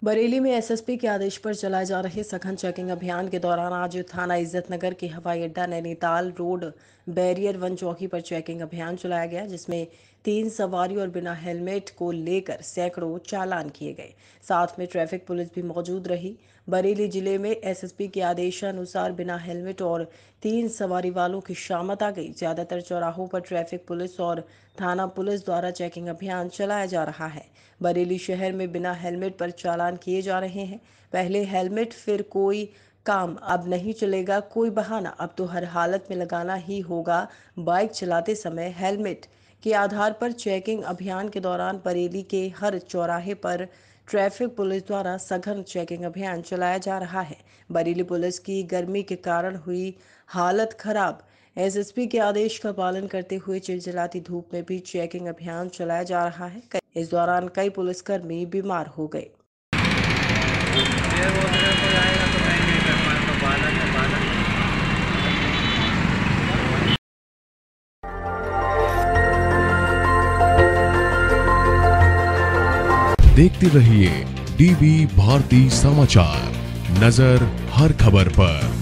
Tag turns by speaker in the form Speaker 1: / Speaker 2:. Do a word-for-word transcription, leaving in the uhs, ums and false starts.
Speaker 1: बरेली में एसएसपी के आदेश पर चलाए जा रहे सघन चेकिंग अभियान के दौरान आज थाना इज्जतनगर के हवाई अड्डा नैनीताल रोड बैरियर वन चौकी पर चेकिंग अभियान चलाया गया, जिसमें तीन सवारी और बिना हेलमेट को लेकर सैकड़ों चालान किए गए। साथ में ट्रैफिक पुलिस भी मौजूद रही। बरेली जिले में एसएसपी के आदेशानुसार बिना हेलमेट और तीन सवारी वालों की शामत आ गई। ज्यादातर चौराहों पर ट्रैफिक पुलिस और थाना पुलिस द्वारा चेकिंग अभियान चलाया जा रहा है। बरेली शहर में बिना हेलमेट पर चालान किए जा रहे हैं। पहले हेलमेट फिर कोई काम, अब नहीं चलेगा कोई बहाना, अब तो हर हालत में लगाना ही होगा। बाइक चलाते समय हेलमेट के आधार पर चेकिंग अभियान के दौरान बरेली के हर चौराहे पर ट्रैफिक पुलिस द्वारा सघन चेकिंग अभियान चलाया जा रहा है। बरेली पुलिस की गर्मी के कारण हुई हालत खराब, एसएसपी के आदेश का पालन करते हुए चिलचिलाती धूप में भी चेकिंग अभियान चलाया जा रहा है। इस दौरान कई पुलिसकर्मी बीमार हो गए।
Speaker 2: देखते रहिए डीबी भारती समाचार, नजर हर खबर पर।